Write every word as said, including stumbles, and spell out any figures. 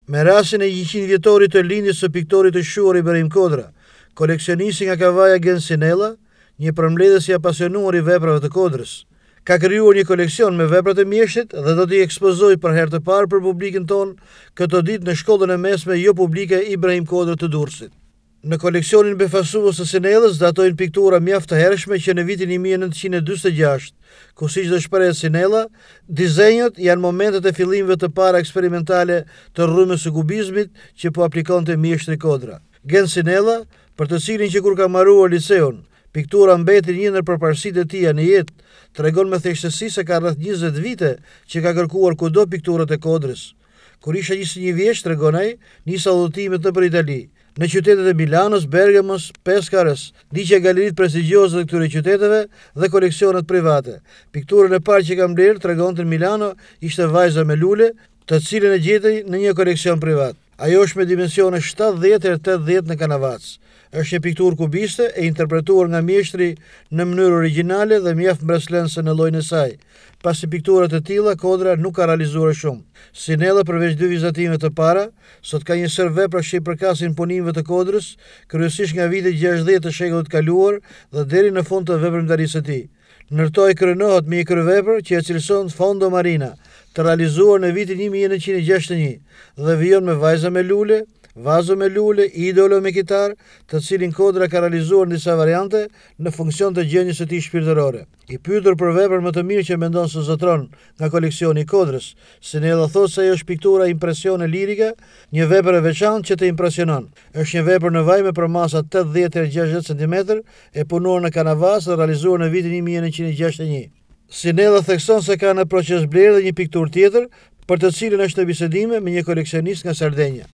Me rastin e njëqind vjetorit të lindjes së piktorit të shuar Ibrahim Kodra, koleksionisti nga Kavaja Gensinella, një përmbledhës i apasionuar i veprave të Kodrës, ka krijuar një koleksion me veprat e mjeshtit dhe do t'i ekspozoj për herë të parë për publikun ton këtë ditë në shkollën e mesme jo publike Ibrahim Kodra të Durrësit. Në koleksionin befasues të Sinellës datojnë piktura mjaft të hershme që në vitin një mijë e nëntëqind e dyqindë e gjashtë, ku siç do shpreh Sinella, dizenjët janë momentet e fillimeve të para eksperimentale të rrymës së kubizmit që po aplikonte mjeshtri Kodra. Gensinella, për të cilin që kur ka mbaruar liceun, piktura mbeti një ndër përparësitë e tija në jetë, tregon me thjeshtësi se ka rreth njëzet vite që ka kërkuar kudo pikturat e Kodrës. Kur isha njëzet e një vjeç, tregon ai, nisa udhëtimet nëpër Itali, në qytetet e Milanos, Bergamos, Pescarës, diqe galeritë prestigjioze të këtyre qyteteve dhe koleksionet private. Pikturën e parë që kam blerë, tregonte në Milano, ishte vajza me lule, të cilën e gjetej në një koleksion privat. Ajo është me dimensione shtatëdhjetë e tetëdhjetë në kanavac. Është një pikturë kubiste e interpretuar nga mjeshtri në mënyrë origjinale dhe mjaft mbreslense në llojin e saj. Pasi pikturat e tilla Kodra nuk ka realizuar shumë. Sinella përveç dy vizatime të para, sot ka një sër vepra që i përkasin punimeve të Kodrës, kryesisht nga vitet gjashtëdhjetë të shekullit të kaluar dhe deri në fund të veprimtarisë së tij. Ndërtoi krenohet me një kryevepër që e cilëson Fondo Marina, të realizuar në vitin një mijë e nëntëqind e gjashtëdhjetë e një dhe vijon me vajza me lule, vazo me lule, idolo me kitar, të cilin Kodra ka realizuar në disa variante në funksion të gjendjes së tij shpirtërore. I pyetur për veprën më të mirë që mendon se zotron nga koleksioni i Kodrës, Sinella thotë se ajo është piktura impresione lirike, një vepër e veçantë që të impresionon. Është një vepër në vaj me përmasa tetëdhjetë e gjashtëdhjetë centimetra, e punuar në kanavas dhe realizuar në vitin një mijë e nëntëqind e gjashtëdhjetë e një. Sinella thekson se ka në proces blerje dhe një pikturë tjetër, për të cilën është në bisedime me një koleksionist nga Sardenja.